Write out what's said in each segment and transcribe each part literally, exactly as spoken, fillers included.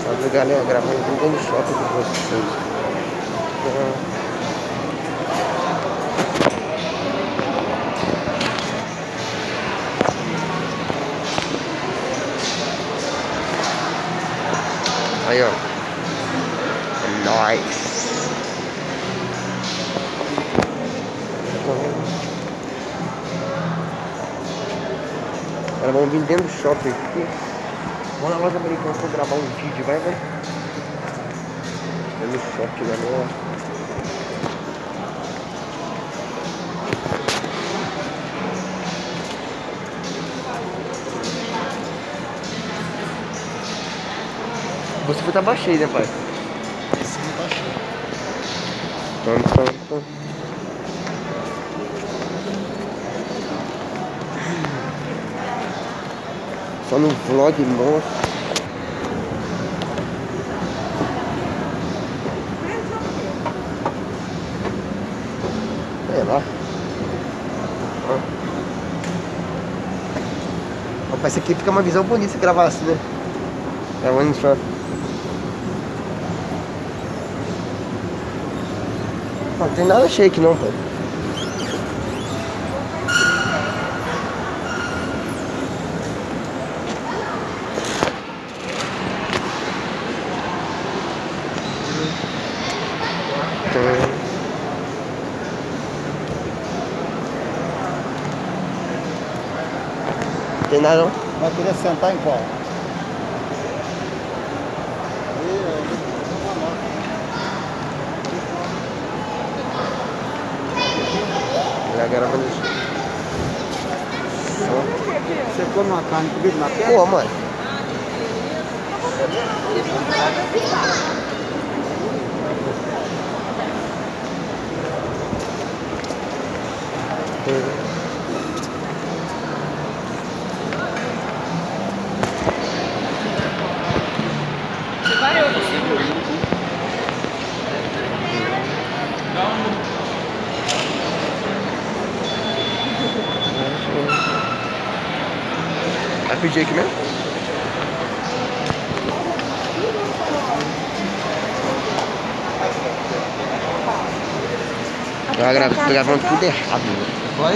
Olha a galera gravando tudo dentro do shopping com vocês. Aí, ó. É nóis. Cara, vamos vir dentro do shopping aqui. Vamos na loja americana pra gravar um vídeo, vai, vai. Dentro do shopping, galera. Você foi tá baixei, né, pai? Esse não tá cheio. Toma, toma, toma. Só no vlog, moço. Sei lá. Ó. Opa, esse aqui fica uma visão bonita se gravar assim, né? É o one shot. Não tem nada shake não, pai. Tem nada não? Vai querer sentar em qual? Ela gravando isso. Você come uma carne comigo na perna? Pô, mano. Vai pedir aqui mesmo? Eu gra- tô gravando tudo errado, né? Vai?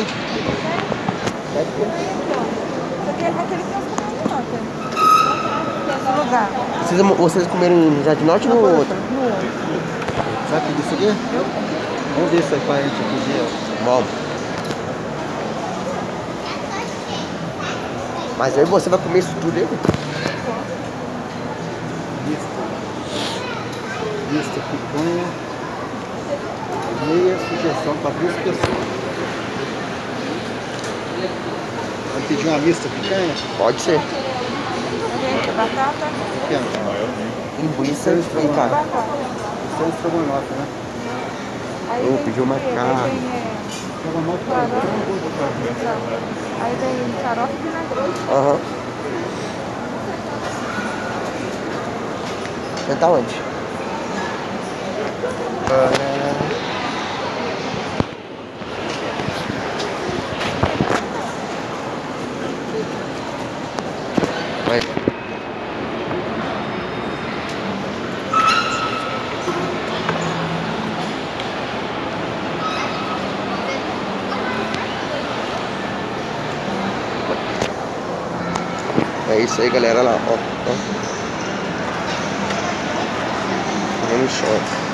Esse lugar. Vocês, vocês comeram em Jardim Norte ou no outro? Vai pedir isso aqui? Vamos ver se é pra gente pedir. Bom. Mas aí você vai comer isso tudo aí? Lista. Lista picanha. Meia sugestão para duas pessoas. Vai pedir uma mista picanha? Pode ser. Gente, batata. Pequena. Linguiça e cara. Batata. Isso é estrogonofe, né? Aí Eu vem pedi uma o quê? Aí carne. vem, é, Estrogonofe é farofa. tão gosto pra ver. Não. Aí vem farofa e vinagrete. Aham. Você tá onde? Vai. É isso aí, galera, lá, ó, ó. Vamos no shopping.